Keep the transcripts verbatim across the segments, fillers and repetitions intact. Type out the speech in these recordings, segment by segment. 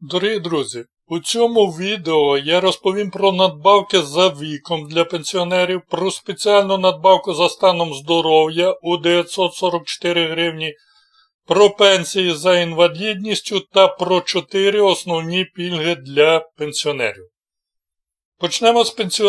Дорогі друзі, у цьому відео я розповім про надбавки за віком для пенсіонерів, про спеціальну надбавку за станом здоров'я у дев'ятсот сорок чотири гривні, про пенсії за інвалідністю та про чотири основні пільги для пенсіонерів. Почнемо з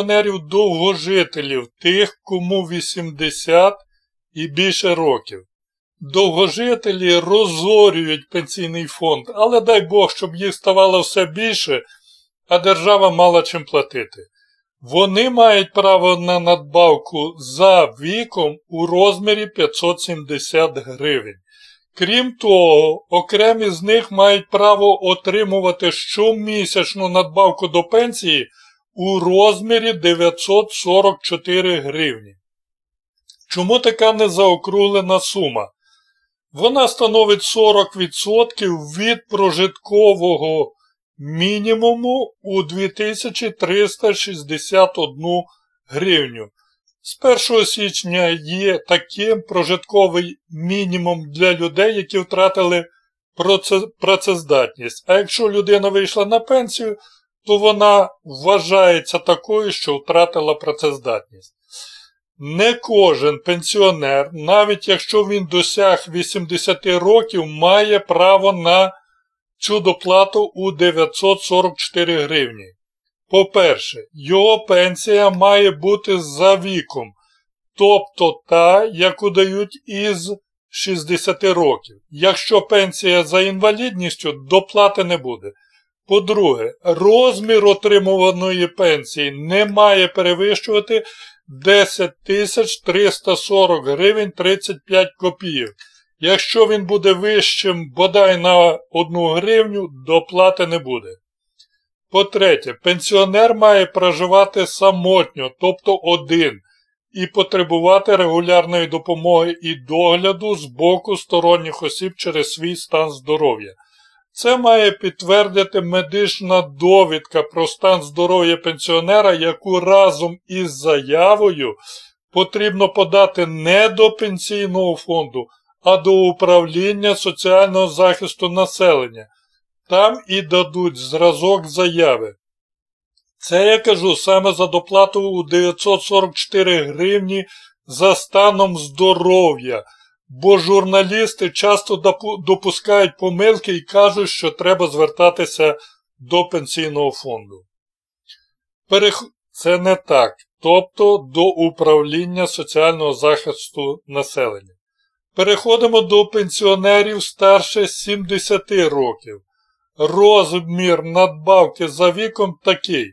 пенсіонерів-довгожителів, тих, кому вісімдесят і більше років. Довгожителі розорюють пенсійний фонд, але дай Бог, щоб їх ставало все більше, а держава мала чим платити. Вони мають право на надбавку за віком у розмірі п'ятсот сімдесят гривень. Крім того, окремі з них мають право отримувати щомісячну надбавку до пенсії у розмірі дев'ятсот сорок чотири гривні. Чому така незаокруглена сума? Вона становить сорок відсотків від прожиткового мінімуму у дві тисячі триста шістдесят одну гривню. З першого січня є таким прожитковий мінімум для людей, які втратили працездатність. А якщо людина вийшла на пенсію, то вона вважається такою, що втратила працездатність. Не кожен пенсіонер, навіть якщо він досяг вісімдесяти років, має право на цю доплату у дев'ятсот сорок чотири гривні. По-перше, його пенсія має бути за віком, тобто та, яку дають із шістдесяти років. Якщо пенсія за інвалідністю, доплати не буде. По-друге, розмір отримуваної пенсії не має перевищувати десять тисяч триста сорок гривень тридцять п'ять копійок. Якщо він буде вищим бодай на одну гривню, доплати не буде. По-третє, пенсіонер має проживати самотньо, тобто один, і потребувати регулярної допомоги і догляду з боку сторонніх осіб через свій стан здоров'я. Це має підтвердити медична довідка про стан здоров'я пенсіонера, яку разом із заявою потрібно подати не до пенсійного фонду, а до управління соціального захисту населення. Там і дадуть зразок заяви. Це я кажу саме за доплату у дев'ятсот сорок чотири гривні за станом здоров'я. Бо журналісти часто допускають помилки і кажуть, що треба звертатися до пенсійного фонду. Перех... Це не так, тобто до управління соціального захисту населення. Переходимо до пенсіонерів старше сімдесяти років. Розмір надбавки за віком такий.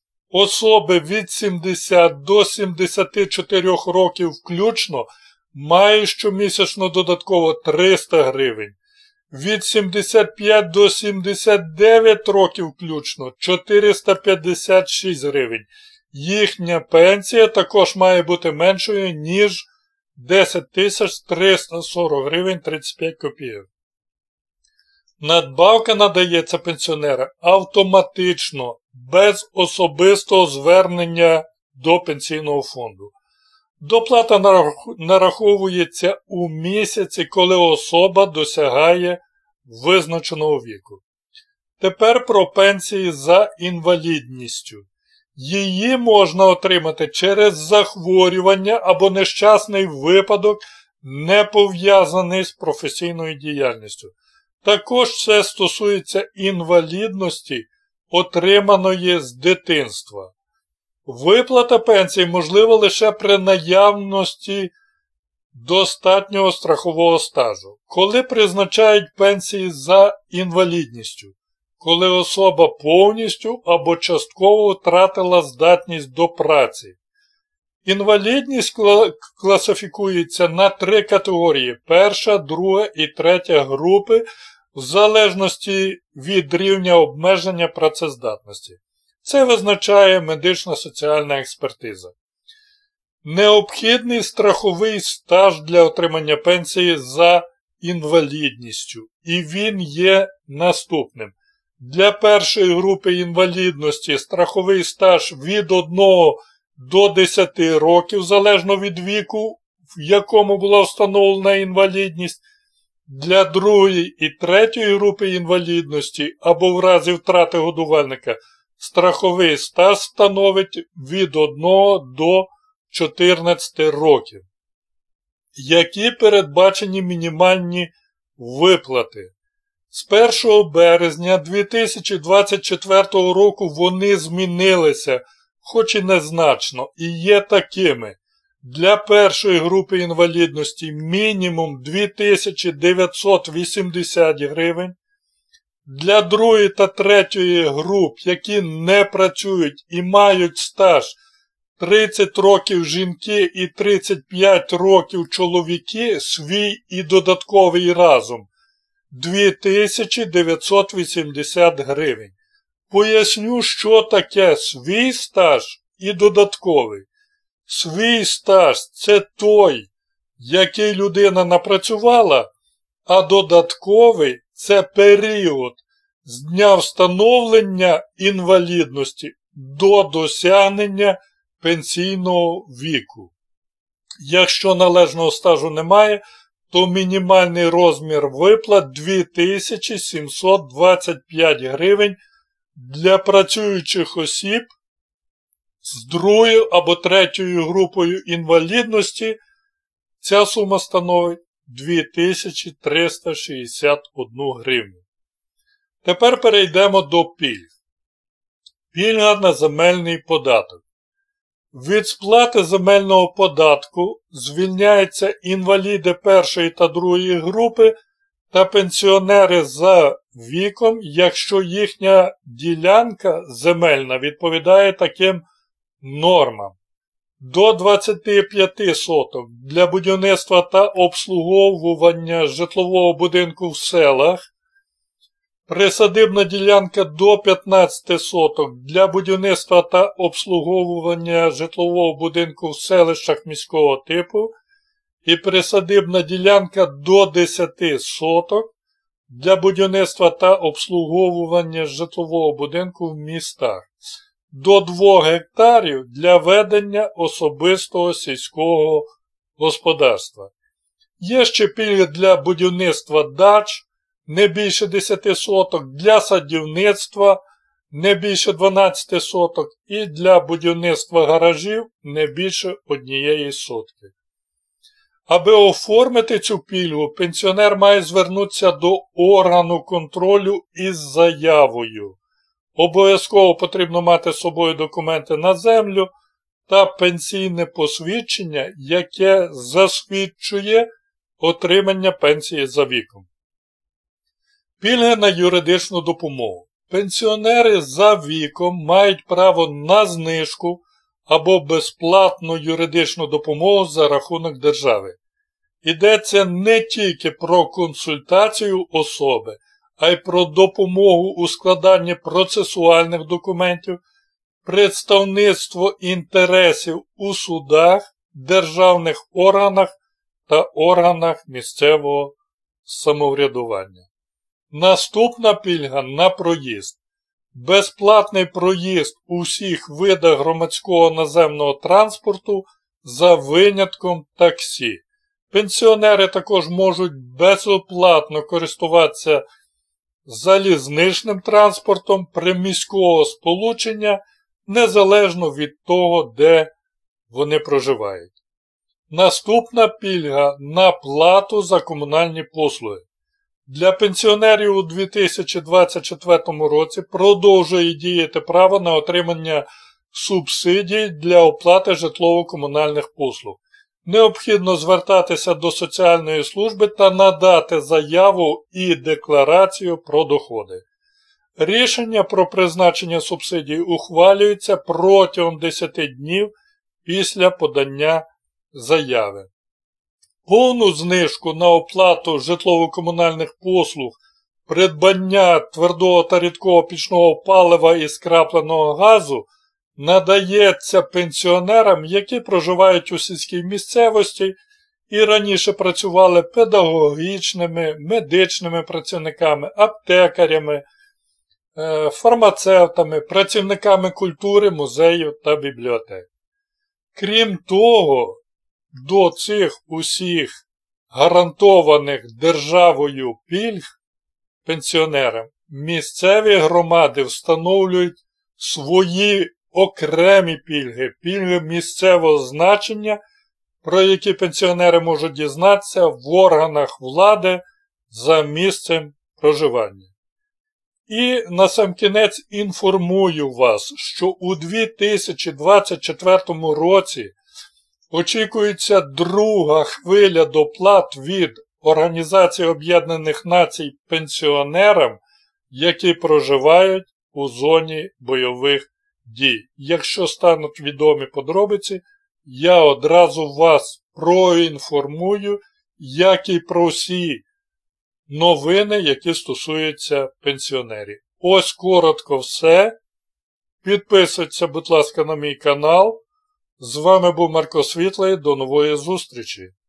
Особи від сімдесяти до сімдесяти чотирьох років включно має щомісячно додатково триста гривень. Від сімдесяти п'яти до сімдесяти дев'яти років включно чотириста п'ятдесят шість гривень. Їхня пенсія також має бути меншою, ніж десять тисяч триста сорок гривень тридцять п'ять копійок. Надбавка надається пенсіонерам автоматично, без особистого звернення до пенсійного фонду. Доплата нараховується у місяці, коли особа досягає визначеного віку. Тепер про пенсії за інвалідністю. Її можна отримати через захворювання або нещасний випадок, не пов'язаний з професійною діяльністю. Також це стосується інвалідності, отриманої з дитинства. Виплата пенсії можлива лише при наявності достатнього страхового стажу. Коли призначають пенсії за інвалідністю? Коли особа повністю або частково втратила здатність до праці. Інвалідність класифікується на три категорії – перша, друга і третя групи, в залежності від рівня обмеження працездатності. Це визначає медична соціальна експертиза. Необхідний страховий стаж для отримання пенсії за інвалідністю. І він є наступним. Для першої групи інвалідності страховий стаж від одного до десяти років, залежно від віку, в якому була встановлена інвалідність. Для другої і третьої групи інвалідності або в разі втрати годувальника страховий стаж становить від одного до чотирнадцяти років. Які передбачені мінімальні виплати? З першого березня дві тисячі двадцять четвертого року вони змінилися, хоч і незначно, і є такими. Для першої групи інвалідності мінімум дві тисячі дев'ятсот вісімдесят гривень. Для другої та третьої груп, які не працюють і мають стаж тридцять років жінки і тридцять п'ять років чоловіки, свій і додатковий разом дві тисячі дев'ятсот вісімдесят гривень. Поясню, що таке свій стаж і додатковий. Свій стаж – це той, який людина напрацювала, а додатковий – це період з дня встановлення інвалідності до досягнення пенсійного віку. Якщо належного стажу немає, то мінімальний розмір виплат дві тисячі сімсот двадцять п'ять гривень для працюючих осіб з другою або третьою групою інвалідності. Ця сума становить дві тисячі триста шістдесят одну гривню. Тепер перейдемо до пільг. Пільга на земельний податок. Від сплати земельного податку звільняються інваліди першої та другої групи та пенсіонери за віком, якщо їхня ділянка земельна відповідає таким нормам. До двадцяти п'яти соток для будівництва та обслуговування житлового будинку в селах, присадибна ділянка до п'ятнадцяти соток для будівництва та обслуговування житлового будинку в селищах міського типу і присадибна ділянка до десяти соток для будівництва та обслуговування житлового будинку в містах, до двох гектарів для ведення особистого сільського господарства. Є ще пільги для будівництва дач, не більше десяти соток, для садівництва не більше дванадцяти соток і для будівництва гаражів не більше однієї сотки. Аби оформити цю пільгу, пенсіонер має звернутися до органу контролю із заявою. Обов'язково потрібно мати з собою документи на землю та пенсійне посвідчення, яке засвідчує отримання пенсії за віком. Пільги на юридичну допомогу. Пенсіонери за віком мають право на знижку або безплатну юридичну допомогу за рахунок держави. Йдеться не тільки про консультацію особи, а й про допомогу у складанні процесуальних документів, представництво інтересів у судах, державних органах та органах місцевого самоврядування. Наступна пільга на проїзд. Безплатний проїзд у всіх видах громадського наземного транспорту за винятком таксі. Пенсіонери також можуть безоплатно користуватися залізничним транспортом приміського сполучення, незалежно від того, де вони проживають. Наступна пільга на плату за комунальні послуги. Для пенсіонерів у дві тисячі двадцять четвертому році продовжує діяти право на отримання субсидій для оплати житлово-комунальних послуг. Необхідно звертатися до соціальної служби та надати заяву і декларацію про доходи. Рішення про призначення субсидій ухвалюється протягом десяти днів після подання заяви. Повну знижку на оплату житлово-комунальних послуг, придбання твердого та рідкого пічного палива і скрапленого газу надається пенсіонерам, які проживають у сільській місцевості і раніше працювали педагогічними, медичними працівниками, аптекарями, фармацевтами, працівниками культури, музеїв та бібліотек. Крім того, до цих усіх гарантованих державою пільг пенсіонерам, місцеві громади встановлюють свої окремі пільги, пільги місцевого значення, про які пенсіонери можуть дізнатися в органах влади за місцем проживання. І насамкінець інформую вас, що у дві тисячі двадцять четвертому році очікується друга хвиля доплат від Організації Об'єднаних Націй пенсіонерам, які проживають у зоні бойових дій. Якщо стануть відомі подробиці, я одразу вас проінформую, як і про всі новини, які стосуються пенсіонерів. Ось коротко все. Підписуйтеся, будь ласка, на мій канал. З вами був Марко Світлий. До нової зустрічі!